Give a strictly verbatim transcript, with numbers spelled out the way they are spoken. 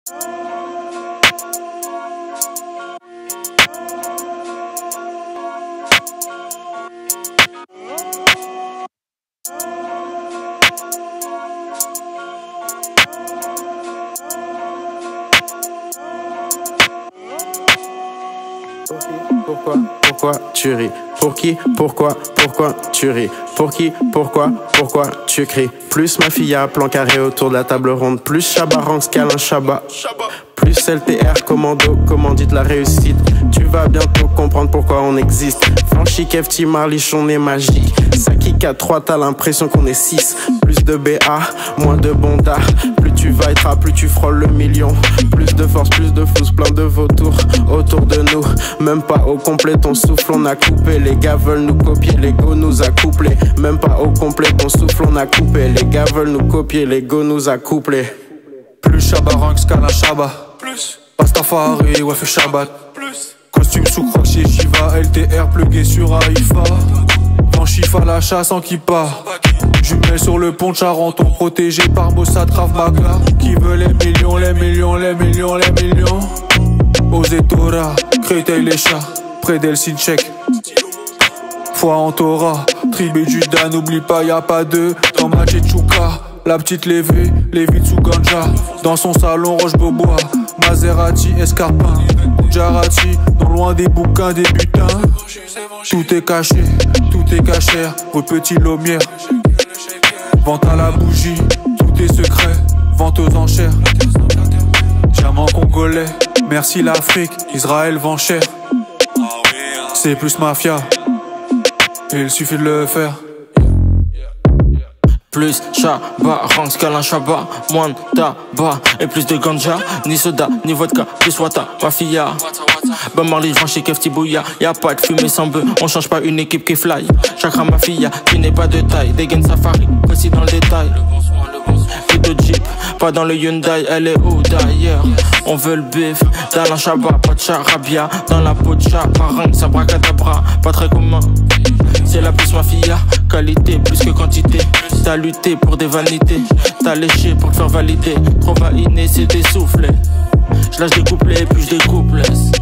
Pourquoi, pourquoi tu ris? Pour qui, pourquoi, pourquoi tu ris? Pour qui, pourquoi, pourquoi tu cries? Plus ma fille à plan carré autour de la table ronde. Plus Chabaranx qu'Alain Chabat. Plus L T R commando, commandite la réussite. Tu vas bientôt comprendre pourquoi on existe. Franchi, Kefti, Marlichon est magique. Ça kick à trois, t'as l'impression qu'on est six. Plus de B A, moins de bonda. Plus tu vibras, plus tu frôles le million. Plus de force, plus de flouze, plein de vautours autour de nous. Même pas au complet, ton souffle on a coupé. Les gars veulent nous copier, l'ego nous a couplé. Même pas au complet, ton souffle on a coupé. Les gars veulent nous copier, l'ego nous a couplé. Plus Chabaranx qu'Alain Chabat. Plus Pastafari, ouais fait Shabbat. Plus costume sous Crocs et Shiva. L T R plugué sur Haïfa. Dans Chifa la chasse en kippa. Jumelles sur le pont de Charenton, protégé par Mossad Krav Maga. Qui veut les millions, les millions, les millions, les millions. Ozetora, Créteil les chats, près d'Helsinchek. Foi en Torah, Tribé Judas, n'oublie pas y'a pas de dans Machechuka. La petite Lévé, Lévi sous ganja. Dans son salon Roche-Beaubois, Maserati, Escarpin, Jarati, non loin des bouquins, des butins. Tout est caché, tout est cachère, rue Petit Lomière. Vente à la bougie, tout est secret, vente aux enchères. Diamant congolais, merci l'Afrique, Israël vend cher. C'est plus mafia, il suffit de le faire. Plus Chabaranx qu'Alain Chabat, moins de tabac et plus de ganja, ni soda, ni vodka, plus wata, mafia. Bob Marley, je chez Kefti Bouya, y'a pas de fumée sans bœuf, on change pas une équipe qui fly. Chakra mafia, qui n'est pas de taille, dégaine safari, précis dans le détail. Plus de Jeep, pas dans le Hyundai, elle est où d'ailleurs? On veut le bif, d'Alain Chabat, pas de charabia, dans la peau de Chabaranx, abracadabra, pas très commun. C'est la plus mafia, qualité plus que quantité. T'as lutté pour des vanités, t'as léché pour te faire valider. Trop valiné, c'est des soufflets. Je lâche des couplets puis je découpe laisse.